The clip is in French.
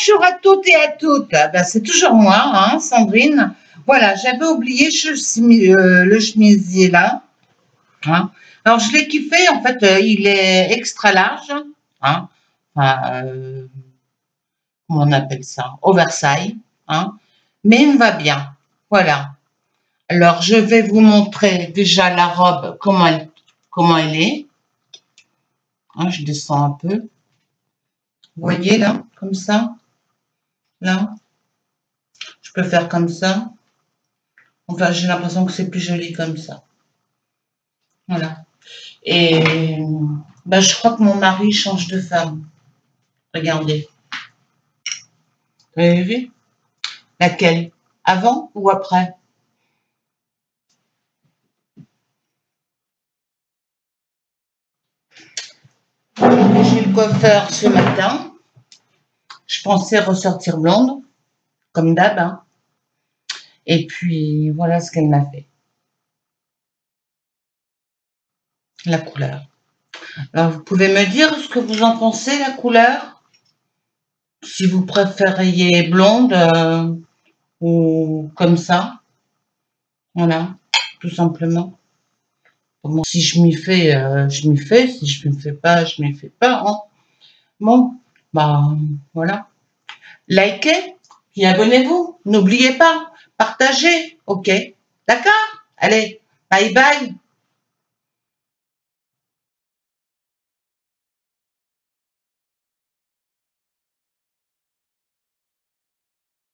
Bonjour à toutes et à toutes. Ben, c'est toujours moi, hein, Sandrine. Voilà, j'avais oublié le chemisier là. Hein. Alors, je l'ai kiffé. En fait, il est extra large. Hein. Enfin, comment on appelle ça? Oversize. Hein. Mais il me va bien. Voilà. Alors, je vais vous montrer déjà la robe, comment elle est. Hein, je descends un peu. Vous voyez là, comme ça. Là. Je peux faire comme ça. Enfin, j'ai l'impression que c'est plus joli comme ça. Voilà. Et ben, je crois que mon mari change de femme. Regardez. Vous avez vu? Laquelle? Avant ou après? J'ai le coiffeur ce matin. Je pensais ressortir blonde, comme d'hab. Hein. Et puis, voilà ce qu'elle m'a fait. La couleur. Alors, vous pouvez me dire ce que vous en pensez, la couleur? Si vous préfériez blonde ou comme ça. Voilà, tout simplement. Bon, si je m'y fais, je m'y fais. Si je m'y fais pas, je m'y fais pas. Hein. Bon, bah voilà. Likez et abonnez-vous. N'oubliez pas, partagez. Ok, d'accord? Allez, bye bye.